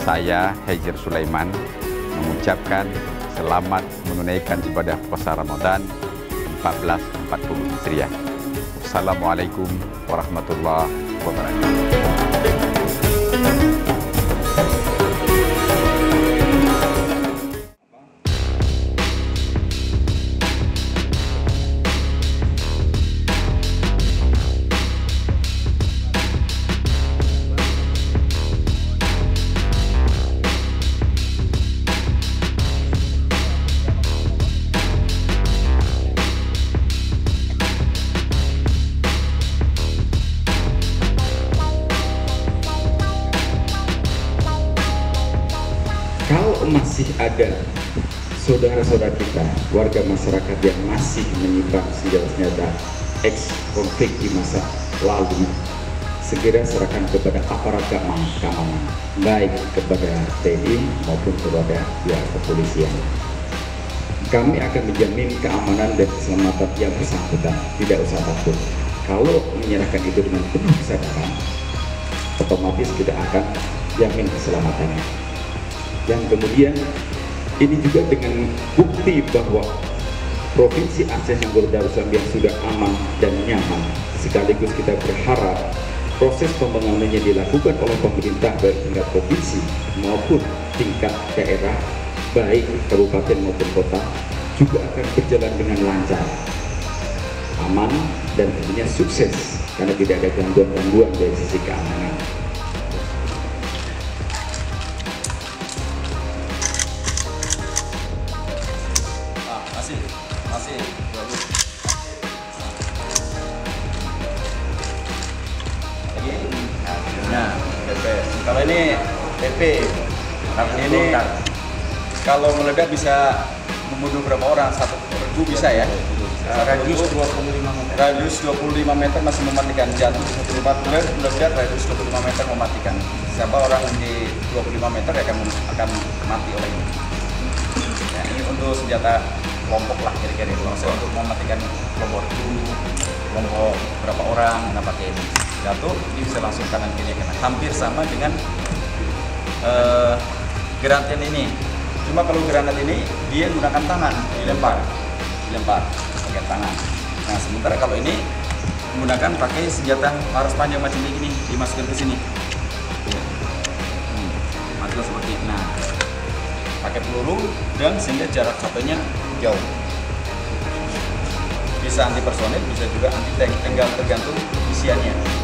Saya Hejir Sulaiman mengucapkan selamat menunaikan ibadah puasa Ramadan 1440 Hijriah. Assalamualaikum warahmatullahi wabarakatuh. Kalau masih ada saudara-saudara kita, warga masyarakat yang masih menyimpan senjata-senjata ex-konflik di masa lalu, segera serahkan kepada aparat keamanan, baik kepada TNI maupun kepada pihak kepolisian. Kami akan menjamin keamanan dan keselamatan yang bersangkutan, tidak usah takut. Kalau menyerahkan itu dengan penuh kesadaran, otomatis kita akan jamin keselamatannya. Yang kemudian ini juga dengan bukti bahwa Provinsi Aceh Nyanggor Darussalam yang sudah aman dan nyaman, sekaligus kita berharap proses pembangunannya dilakukan oleh pemerintah baik tingkat provinsi maupun tingkat daerah, baik kabupaten maupun kota, juga akan berjalan dengan lancar, aman, dan tentunya sukses karena tidak ada gangguan-gangguan dari sisi keamanan. Masih bagus. Nah, PP. Kalau ini PP, ini kalau meledak bisa membunuh berapa orang? Satu regu bisa ya? Radius 25 meter masih mematikan. Jatuh di satu tempat meledak, radius 25 meter mematikan. Siapa orang di 25 meter akan mati oleh ini. Nah, ini untuk senjata kelompok lah kira-kira itu, untuk mematikan kelompok berapa orang, nah pakai ini jatuh, ini bisa langsung kanan kiri kena, hampir sama dengan granat ini. Cuma kalau granat ini dia menggunakan tangan, dilempar pakai tangan. Nah sementara kalau ini menggunakan pakai senjata laras panjang macam ini, dimasukkan ke sini, matilah seperti ini. Nah pakai peluru dan sehingga jarak sampai-nya jauh. Bisa anti personil, bisa juga anti tank, tinggal tergantung isiannya.